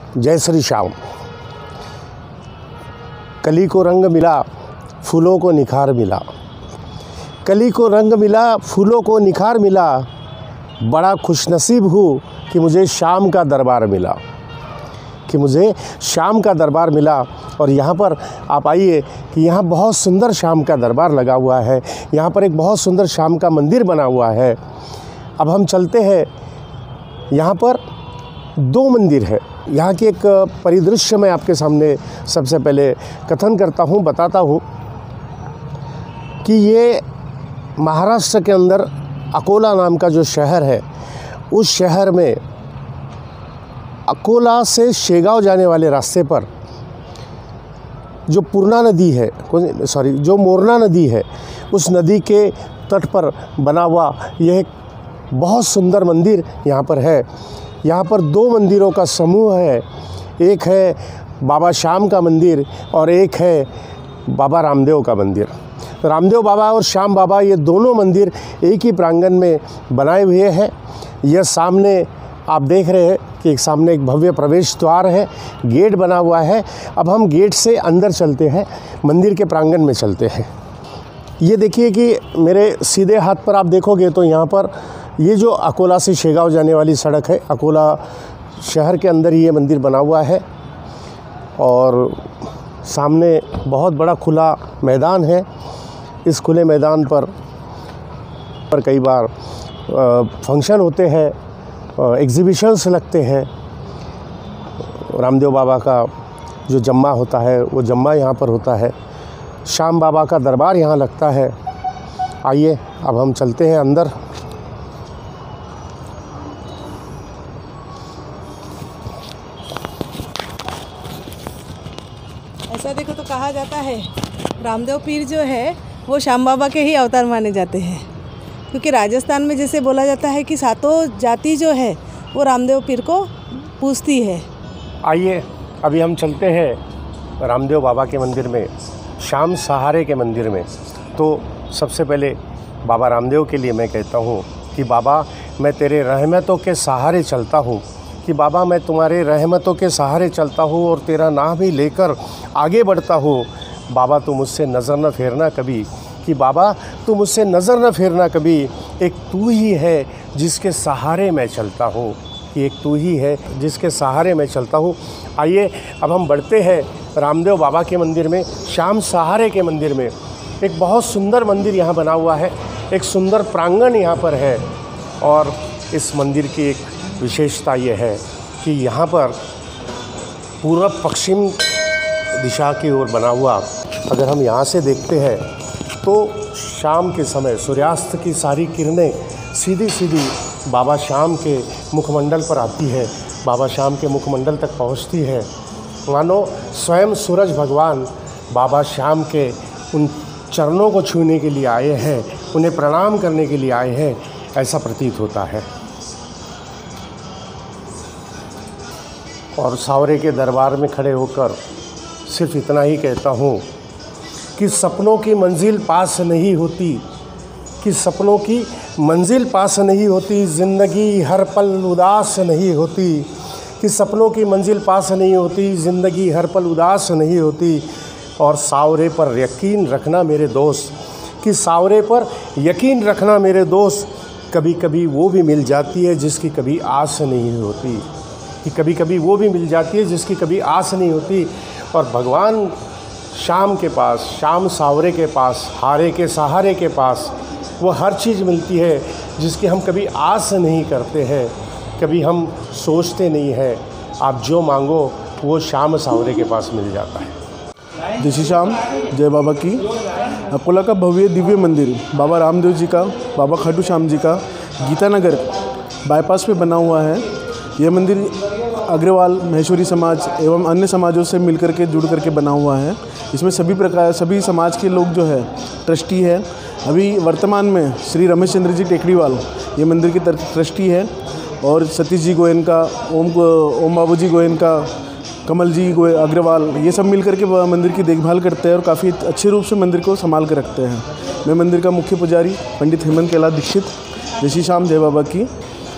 जय श्री श्याम। कली को रंग मिला, फूलों को निखार मिला। कली को रंग मिला, फूलों को निखार मिला। बड़ा खुशनसीब हूँ कि मुझे शाम का दरबार मिला, कि मुझे शाम का दरबार मिला। और यहाँ पर आप आइए कि यहाँ बहुत सुंदर शाम का दरबार लगा हुआ है। यहाँ पर एक बहुत सुंदर शाम का मंदिर बना हुआ है। अब हम चलते हैं। यहाँ पर दो मंदिर है। यहाँ की एक परिदृश्य मैं आपके सामने सबसे पहले कथन करता हूँ, बताता हूँ कि ये महाराष्ट्र के अंदर अकोला नाम का जो शहर है, उस शहर में अकोला से शेगांव जाने वाले रास्ते पर जो पूर्णा नदी है, जो मोरना नदी है, उस नदी के तट पर बना हुआ यह एक बहुत सुंदर मंदिर यहाँ पर है। यहाँ पर दो मंदिरों का समूह है। एक है बाबा श्याम का मंदिर और एक है बाबा रामदेव का मंदिर। रामदेव बाबा और श्याम बाबा ये दोनों मंदिर एक ही प्रांगण में बनाए हुए हैं। यह सामने आप देख रहे हैं कि सामने एक भव्य प्रवेश द्वार है, गेट बना हुआ है। अब हम गेट से अंदर चलते हैं, मंदिर के प्रांगण में चलते हैं। ये देखिए कि मेरे सीधे हाथ पर आप देखोगे तो यहाँ पर ये जो अकोला से शेगांव जाने वाली सड़क है, अकोला शहर के अंदर ही ये मंदिर बना हुआ है। और सामने बहुत बड़ा खुला मैदान है। इस खुले मैदान पर कई बार फंक्शन होते हैं, एग्जीबिशंस लगते हैं। रामदेव बाबा का जो जम्मा होता है वो जम्मा यहाँ पर होता है। श्याम बाबा का दरबार यहाँ लगता है। आइए अब हम चलते हैं अंदर। ऐसा देखो तो कहा जाता है रामदेव पीर जो है वो श्याम बाबा के ही अवतार माने जाते हैं, क्योंकि राजस्थान में जैसे बोला जाता है कि सातों जाति जो है वो रामदेव पीर को पूजती है। आइए अभी हम चलते हैं रामदेव बाबा के मंदिर में, श्याम सहारे के मंदिर में। तो सबसे पहले बाबा रामदेव के लिए मैं कहता हूँ कि बाबा मैं तेरे रहमतों के सहारे चलता हूँ, कि बाबा मैं तुम्हारे रहमतों के सहारे चलता हूँ और तेरा नाम भी लेकर आगे बढ़ता हूँ। बाबा तू मुझसे नज़र न फेरना कभी, कि बाबा तू मुझसे नज़र न फेरना कभी। एक तू ही है जिसके सहारे मैं चलता हूँ, कि एक तू ही है जिसके सहारे मैं चलता हूँ। आइए अब हम बढ़ते हैं रामदेव बाबा के मंदिर में, श्याम सहारे के मंदिर में। एक बहुत सुंदर मंदिर यहाँ बना हुआ है, एक सुंदर प्रांगण यहाँ पर है। और इस मंदिर की एक विशेषता ये है कि यहाँ पर पूर्व पश्चिम दिशा की ओर बना हुआ, अगर हम यहाँ से देखते हैं तो शाम के समय सूर्यास्त की सारी किरणें सीधी सीधी बाबा श्याम के मुखमंडल पर आती है, बाबा श्याम के मुखमंडल तक पहुँचती है। मानो स्वयं सूरज भगवान बाबा श्याम के उन चरणों को छूने के लिए आए हैं, उन्हें प्रणाम करने के लिए आए हैं, ऐसा प्रतीत होता है। और सावरे के दरबार में खड़े होकर सिर्फ इतना ही कहता हूँ कि सपनों की मंजिल पास नहीं होती, कि सपनों की मंजिल पास नहीं होती, ज़िंदगी हर पल उदास नहीं होती, कि सपनों की मंजिल पास नहीं होती, ज़िंदगी हर पल उदास नहीं होती। और सावरे पर यकीन रखना मेरे दोस्त, कि सावरे पर यकीन रखना मेरे दोस्त, कभी कभी वो भी मिल जाती है जिसकी कभी आस नहीं होती, कि कभी कभी वो भी मिल जाती है जिसकी कभी आस नहीं होती। और भगवान श्याम के पास, श्याम सावरे के पास, हारे के सहारे के पास वो हर चीज़ मिलती है जिसकी हम कभी आस नहीं करते हैं, कभी हम सोचते नहीं हैं। आप जो मांगो वो श्याम सावरे के पास मिल जाता है। जय श्री श्याम, जय बाबा की। अकोला का भव्य दिव्य मंदिर बाबा रामदेव जी का, बाबा खाटू श्याम जी का गीतानगर बाईपास पे बना हुआ है। यह मंदिर अग्रवाल महेश्वरी समाज एवं अन्य समाजों से मिलकर के जुड़ करके बना हुआ है। इसमें सभी समाज के लोग जो है ट्रस्टी है। अभी वर्तमान में श्री रमेश चंद्र जी टेकड़ीवाल ये मंदिर की ट्रस्टी है, और सतीश जी गोयन का, ओम बाबू जी गोयन का, कमल जी अग्रवाल, ये सब मिलकर के मंदिर की देखभाल करते हैं और काफ़ी अच्छे रूप से मंदिर को संभाल कर रखते हैं। मैं मंदिर का मुख्य पुजारी पंडित हेमंत कैलाश दीक्षित। जय श्री श्याम, जय बाबा की।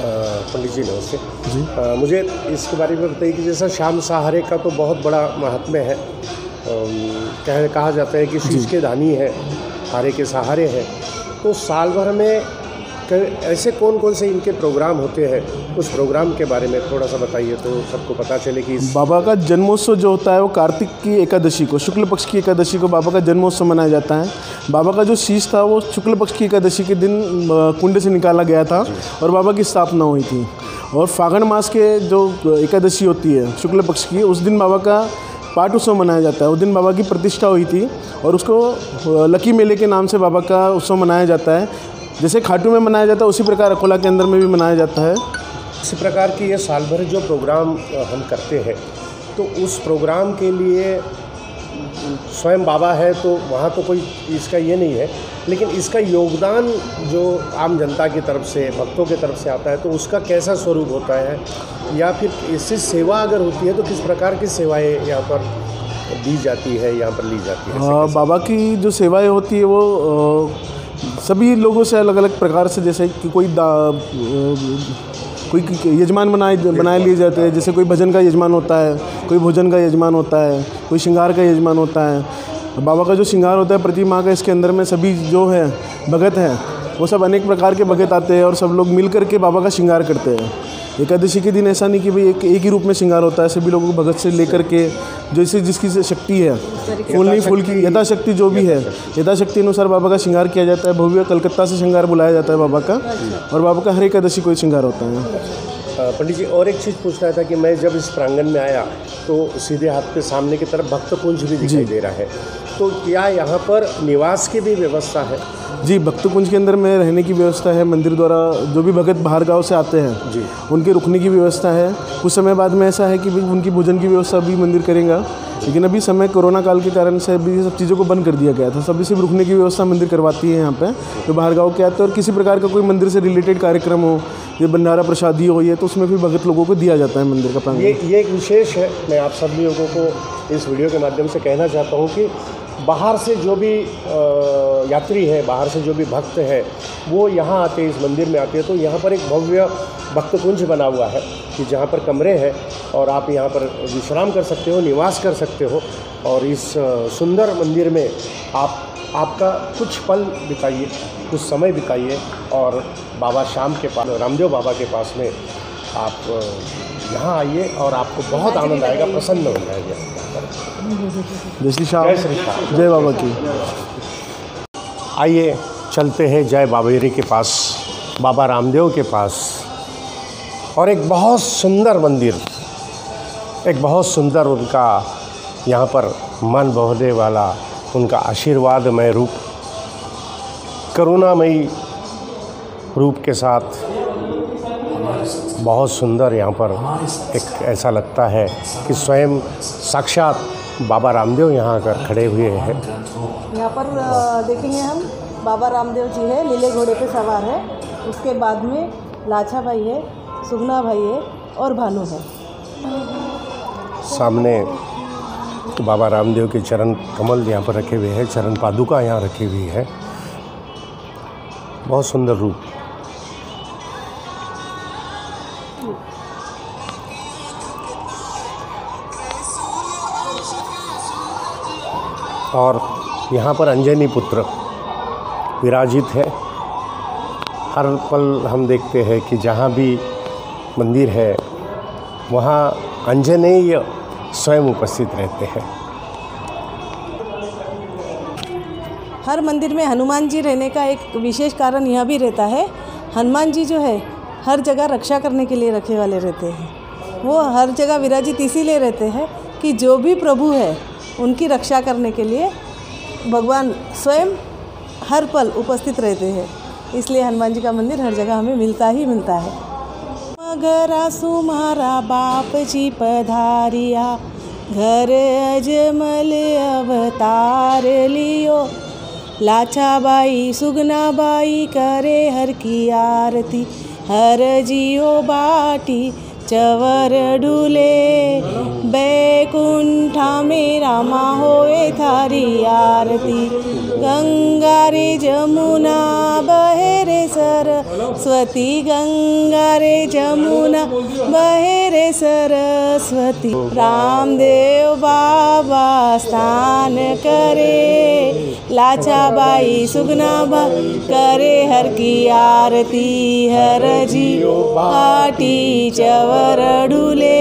पंडित जी नमस्ते जी। मुझे इसके बारे में बताइए कि जैसा श्याम सहारे का तो बहुत बड़ा महात्म्य है। कहा जाता है कि शीश के दानी है, हारे के सहारे हैं। तो साल भर में ऐसे कौन कौन से इनके प्रोग्राम होते हैं, उस प्रोग्राम के बारे में थोड़ा सा बताइए तो सबको पता चले कि बाबा का जन्मोत्सव जो होता है वो कार्तिक की एकादशी को, शुक्ल पक्ष की एकादशी को बाबा का जन्मोत्सव मनाया जाता है। बाबा का जो शीश था वो शुक्ल पक्ष की एकादशी के दिन कुंड से निकाला गया था और बाबा की स्थापना हुई थी। और फागण मास के जो एकादशी होती है शुक्ल पक्ष की, उस दिन बाबा का पाठ उत्सव मनाया जाता है। उस दिन बाबा की प्रतिष्ठा हुई थी और उसको लकी मेले के नाम से बाबा का उत्सव मनाया जाता है। जैसे खाटू में मनाया जाता है उसी प्रकार अकोला के अंदर में भी मनाया जाता है। इसी प्रकार की ये साल भर जो प्रोग्राम हम करते हैं, तो उस प्रोग्राम के लिए स्वयं बाबा है तो वहाँ तो कोई इसका ये नहीं है, लेकिन इसका योगदान जो आम जनता की तरफ से, भक्तों की तरफ से आता है, तो उसका कैसा स्वरूप होता है, या फिर इससे सेवा अगर होती है तो किस प्रकार की सेवाएं यहाँ पर दी जाती है, यहाँ पर ली जाती है? बाबा की जो सेवाएं होती है वो सभी लोगों से अलग अलग प्रकार से, जैसे कि कोई यजमान बनाए लिए जाते हैं। जैसे कोई भजन का यजमान होता है, कोई भोजन का यजमान होता है, कोई श्रृंगार का यजमान होता है। बाबा का जो श्रृंगार होता है प्रति माह का, इसके अंदर में सभी जो है भगत हैं वो सब अनेक प्रकार के भगत आते हैं और सब लोग मिल करके बाबा का श्रृंगार करते हैं। एकादशी के दिन ऐसा नहीं कि भाई एक ही रूप में श्रृंगार होता है, सभी लोगों को भगत से लेकर के जैसे जिसकी शक्ति है, फूल नहीं फूल की यथाशक्ति जो भी है, यथाशक्ति अनुसार बाबा का श्रृंगार किया जाता है। भव्य कलकत्ता से श्रृंगार बुलाया जाता है बाबा का, और बाबा का हर एकादशी कोई श्रृंगार होता है। पंडित जी, और एक चीज़ पूछ रहा था कि मैं जब इस प्रांगण में आया तो सीधे हाथ पे सामने की तरफ भक्त कुंज भी दिखाई दे रहा है, तो क्या यहाँ पर निवास की भी व्यवस्था है? जी, भक्त कुंज के अंदर में रहने की व्यवस्था है। मंदिर द्वारा जो भी भगत बाहर गाँव से आते हैं जी, उनके रुकने की व्यवस्था है। कुछ समय बाद में ऐसा है कि उनकी भोजन की व्यवस्था भी मंदिर करेगा, लेकिन अभी समय कोरोना काल के कारण से अभी सब चीज़ों को बंद कर दिया गया था। सभी से रुकने की व्यवस्था मंदिर करवाती है यहाँ पे, जो बाहर गाँव के आते हैं। और किसी प्रकार का कोई मंदिर से रिलेटेड कार्यक्रम हो, ये भंडारा प्रसादी हो, ये तो उसमें भी भगत लोगों को दिया जाता है मंदिर का प्रांगण। ये एक विशेष है। मैं आप सभी लोगों को इस वीडियो के माध्यम से कहना चाहता हूँ कि बाहर से जो भी यात्री है, बाहर से जो भी भक्त है, वो यहाँ आते हैं, इस मंदिर में आते हैं, तो यहाँ पर एक भव्य भक्त कुंज बना हुआ है कि जहाँ पर कमरे हैं और आप यहाँ पर विश्राम कर सकते हो, निवास कर सकते हो। और इस सुंदर मंदिर में आपका कुछ पल बिताइए, कुछ समय बिताइए, और बाबा श्याम के पास, रामदेव बाबा के पास में आप यहाँ आइए और आपको बहुत आनंद आएगा, प्रसन्न हो जाएगा। जय श्री श्याम, जय श्री श्याम, जय बाबा की। आइए चलते हैं जय बाबेरी के पास, बाबा रामदेव के पास। और एक बहुत सुंदर मंदिर, एक बहुत सुंदर उनका यहाँ पर मन बहलाने वाला उनका आशीर्वादमय रूप, करुणामयी रूप के साथ बहुत सुंदर। यहाँ पर एक ऐसा लगता है कि स्वयं साक्षात बाबा रामदेव यहाँ आकर खड़े हुए हैं। यहाँ पर देखेंगे हम, बाबा रामदेव जी है, लीले घोड़े पे सवार है। उसके बाद में लाछा भाई है, सुगना भाई है और भानु है। सामने बाबा रामदेव के चरण कमल यहाँ पर रखे हुए हैं, चरण पादुका यहाँ रखी हुई है। बहुत सुंदर रूप। और यहाँ पर अंजनी पुत्र विराजित है। हर पल हम देखते हैं कि जहाँ भी मंदिर है वहाँ अंजनेय स्वयं उपस्थित रहते हैं। हर मंदिर में हनुमान जी रहने का एक विशेष कारण यह भी रहता है, हनुमान जी जो है हर जगह रक्षा करने के लिए रखे वाले रहते हैं। वो हर जगह विराजित इसीलिए रहते हैं कि जो भी प्रभु है उनकी रक्षा करने के लिए भगवान स्वयं हर पल उपस्थित रहते हैं। इसलिए हनुमान जी का मंदिर हर जगह हमें मिलता ही मिलता है। मगर सुमारा बाप जी पधारिया, घर अजमल अवतार लियो। लाछा बाई सुगना बाई करे हर की आरती, हर जियो बाटी चवर ढूले। बैकुंठा में राम रामा होए थारी आरती। गंगा रे जमुना बहे रे सरस्वती, गंगा रे जमुना बहे रे सरस्वती। रामदेव बाबा स्नान करे, लाचाबाई सुगनाबा करे हर की आरती। हर जी पाटी चवर ढूले,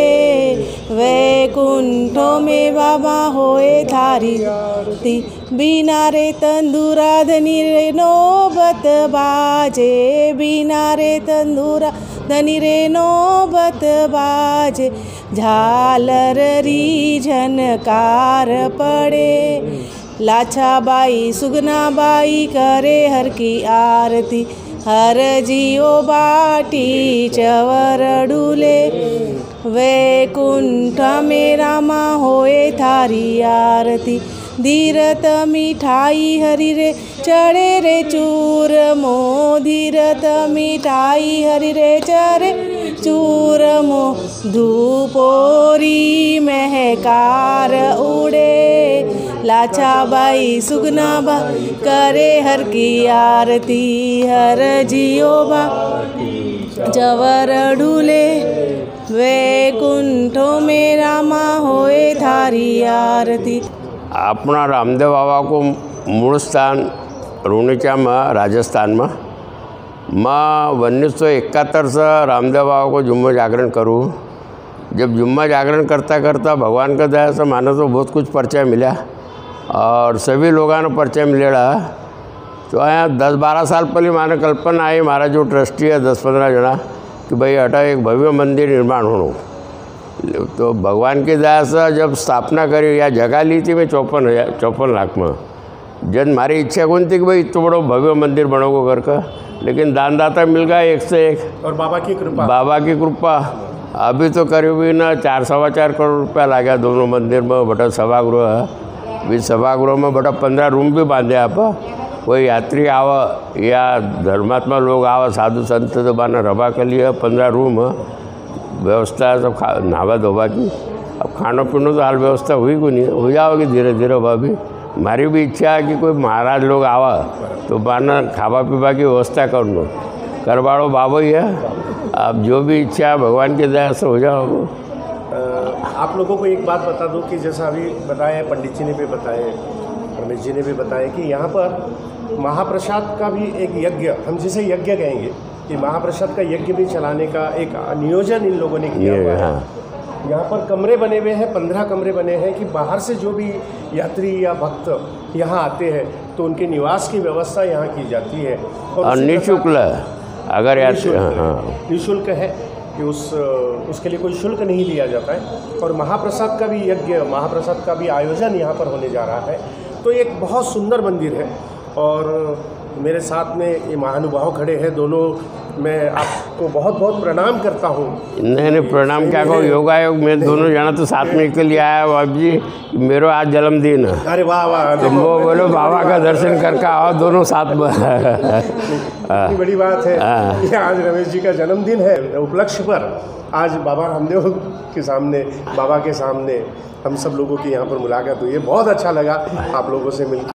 वैकुंठो में बाबा होए थारी आरती। बिना रे तंदूरा धनी रे नौबत बाजे, बिना रे तंदूरा धनी रे नौबत बाजे। झालर री झनकार पड़े, लाछाबाई सुगनाबाई करे हर की आरती। हर जियो बाटी चवर डूले, वैकुंठ में रामा होए थारी आरती। धीरत मिठाई हरि रे चढ़े रे चूरमो, धीरत मिठाई हरि रे चढ़े चूरमो। धूपोरी महकार उड़े, लाछाबाई सुगनाबा करे हर की आरती। हर जियो बा जवर ढूले, वैकुंठो में रामा होए थारी आरती। अपना रामदेव बाबा को मूल स्थान रूणीचा में राजस्थान में। मैं 1971 से रामदेव बाबा को जुम्मा जागरण करूँ। जब जुम्मा जागरण करता करता भगवान का दया से मानो तो बहुत कुछ परिचय मिला और सभी लोगों ने परिचय मिलेगा। तो यहाँ 10-12 साल पहले माने कल्पना आई, हमारा जो ट्रस्टी है 10-15 जना कि भाई अटा एक भव्य मंदिर निर्माण होना। तो भगवान की दया से जब स्थापना करी या जगह ली थी मैं 54 लाख में। जब हमारी इच्छा कौन थी कि भाई इतना बड़ा भव्य मंदिर बनोगे घर का, लेकिन दानदाता मिल गया एक से एक और बाबा की कृपा। अभी तो करीब ही ना 4-4.25 करोड़ रुपया लगा दोनों मंदिर में। बटा सभागृह है, भी सभागृह में बटा 15 रूम भी बांधे। आप कोई यात्री आवा या धर्मात्मा लोग आवा, साधु संत तो बाना रबा के लिए 15 रूम व्यवस्था है, सब नहावा धोवा की। अब खाना पीना तो हाल व्यवस्था हुई को नहीं, हो जाओगी धीरे धीरे। भाभी हमारी भी इच्छा है कि कोई महाराज लोग आवा तो बाना खावा पीवा की व्यवस्था कर लो। करवाड़ो बाबा ही है, अब जो भी इच्छा है भगवान की दया से हो जाओगे। आप लोगों को एक बात बता दूं कि जैसा अभी बताया पंडित जी ने भी बताया, रमेश जी ने भी बताया कि यहाँ पर महाप्रसाद का भी एक यज्ञ, हम जिसे यज्ञ कहेंगे, कि महाप्रसाद का यज्ञ भी चलाने का एक नियोजन इन लोगों ने किया हुआ है। यहाँ पर कमरे बने हुए हैं, 15 कमरे बने हैं कि बाहर से जो भी यात्री या भक्त यहाँ आते हैं तो उनके निवास की व्यवस्था यहाँ की जाती है। और निःशुल्क, अगर निःशुल्क है कि उसके लिए कोई शुल्क नहीं लिया जाता है। और महाप्रसाद का भी यज्ञ, महाप्रसाद का भी आयोजन यहाँ पर होने जा रहा है। तो एक बहुत सुंदर मंदिर है और मेरे साथ में ये महानुभाव खड़े हैं दोनों। मैं आपको बहुत बहुत प्रणाम करता हूँ। नहीं प्रणाम क्या कहो, योगायोग में दोनों जना तो साथ में के लिए आया बाबू जी, मेरा आज जन्मदिन है। अरे वाह वाह, तुम वो बोलो बाबा का दर्शन करके आओ दोनों साथ में। इतनी बड़ी बात है कि आज रमेश जी का जन्मदिन है, उपलक्ष्य पर आज बाबा रामदेव के सामने, बाबा के सामने हम सब लोगों की यहाँ पर मुलाकात हुई है। बहुत अच्छा लगा आप लोगों से मिल